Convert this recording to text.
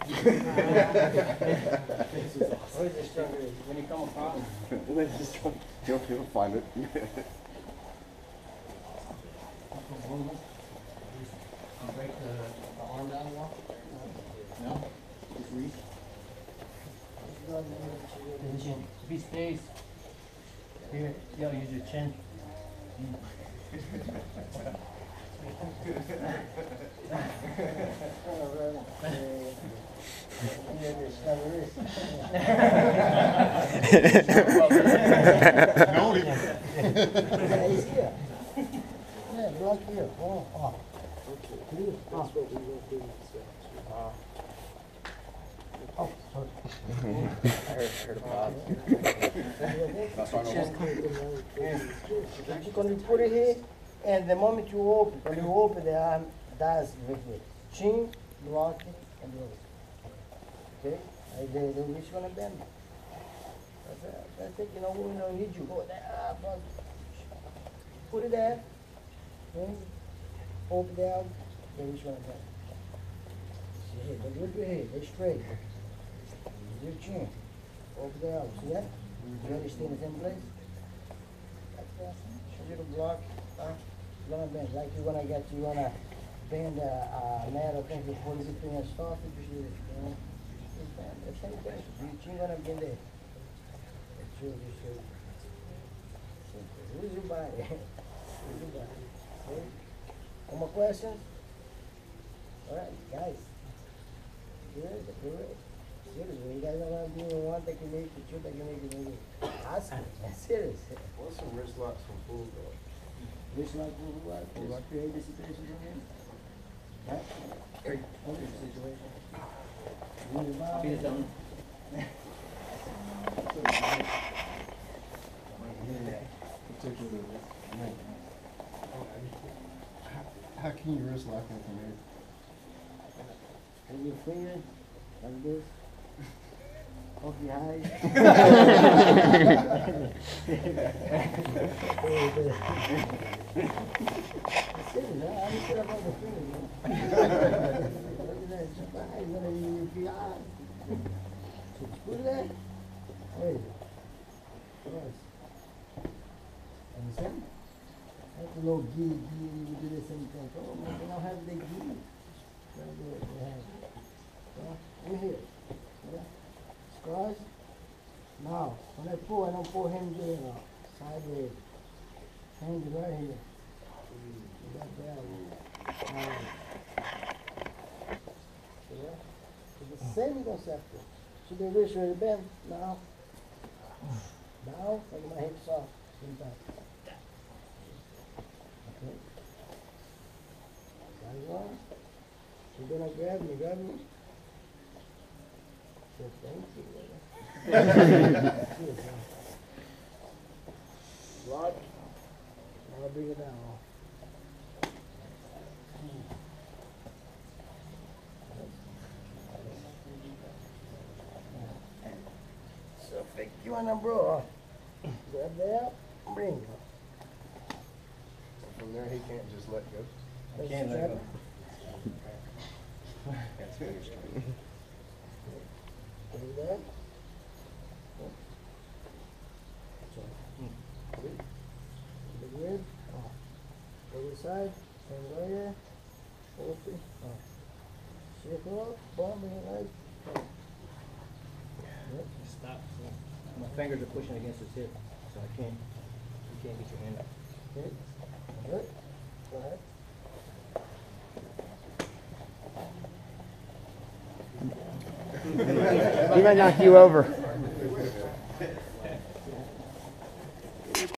Where is the struggle? When you come across? He'll find it. Break the arm down at all? No? Just reach? Position. If he stays here, yo, use your chin. No, he- Yeah, he's here. Yeah, block here. Oh, oh. Here. Oh. Oh, sorry. I heard about You're gonna put it here, and the moment you open, when you open the arm, that's right here. Chin, block it, and roll. Okay? The wrist gonna bend. That's it, you know, we don't need you. Go there, put it there. Okay? Open down, the wrist gonna bend. See here, don't look your head, they're straight. Use your chin. Open down, see that? You understand the same place? Like that. Little block, you're gonna bend, like you wanna bend a metal thing to put it between a soft and you know. Just bend, the same place. Your chin gonna bend there. That's true, you should. Use your body. Use your body. Okay? Any more questions? All right, guys. Good, good. Seriously, you guys don't want to do one technique, the two technique, maybe. Ask me. Serious. What's some wrist locks from full guard? Which like what? What create the situation for him? Right? What is the situation? Use your body. Be done. How can you wrist lock it from here? With your finger, like this. Off your eyes. Serious, huh? I just sit up on the finger, man. Look at that, just my eyes, when you feel eyes. So put it there. Wait. Yes. Understand? That's a little ghee, we do the same thing. Oh, man, they don't have the ghee. Don't do it, they have it. We're here. Yeah. Scratch. Now, when I don't pull him there now. Sideways. Hand it right here. You got that one. Yeah. It's the same concept. So the wrist ready bend. Now. Now, like my hips off. Bring back. Okay. Side one. You're gonna grab me. Say thank you. Rod. Now bring it down. So fake you on a bro. Grab that. Bring it. From there, he can't just let go. I can't let go. That's finished. Do that. The grid. Other side. Same right here. Open. Circle up. Bump in your leg. Yep. Stop. My fingers are pushing against his hip, so you can't get your hand up. Okay. Good. Go ahead. He might knock you over.